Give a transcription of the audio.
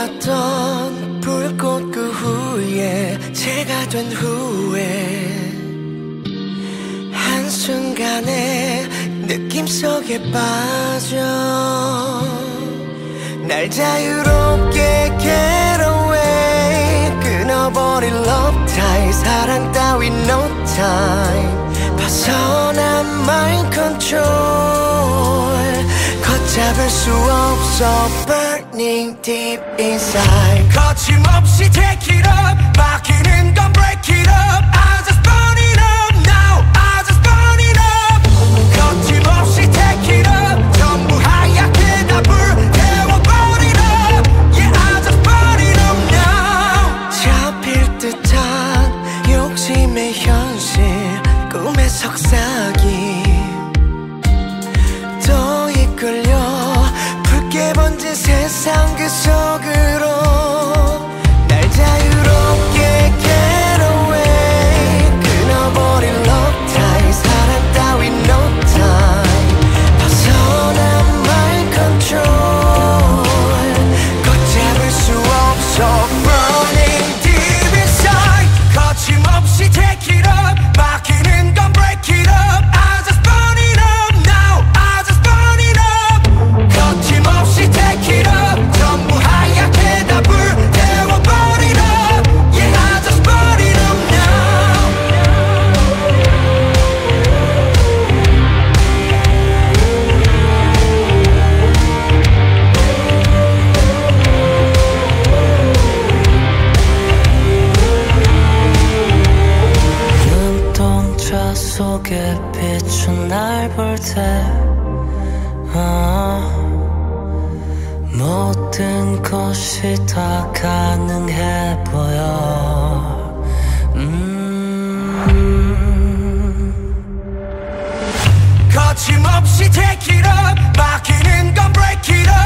피었던 불꽃 그 후에 제가 된 후에 한순간에 느낌 속에 빠져 날 자유롭게 get away 끊어버릴 love tie 사랑 따위 no time 벗어난 mind control 걷잡을 수 없어 burning deep inside 거침없이 take it up 막히는 건 break it up I just burn it up now I just burn it up 거침없이 take it up 전부 하얗게 다 불태워버리라 Yeah I just burn it up now 잡힐 듯한 욕심의 현실 꿈의 속삭임 또 이끌려 붉게 번진 세상 그 속으로 날 자유롭게 get away 끊어버릴 love tie 사랑 따위 no time 벗어난 mind control 걷잡을 수 없어 burning deep inside 거침없이 take it up 막히는 건 break it up I just burn it up now I just burn it up 거침없이 take it up 전부 하얗게 다 불태워버리라 Yeah I just burn it up now 눈동자 속에 비춘 날 볼 때 모든 것이 다 가능해 보여 거침없이 take it up 막히는 건 break it up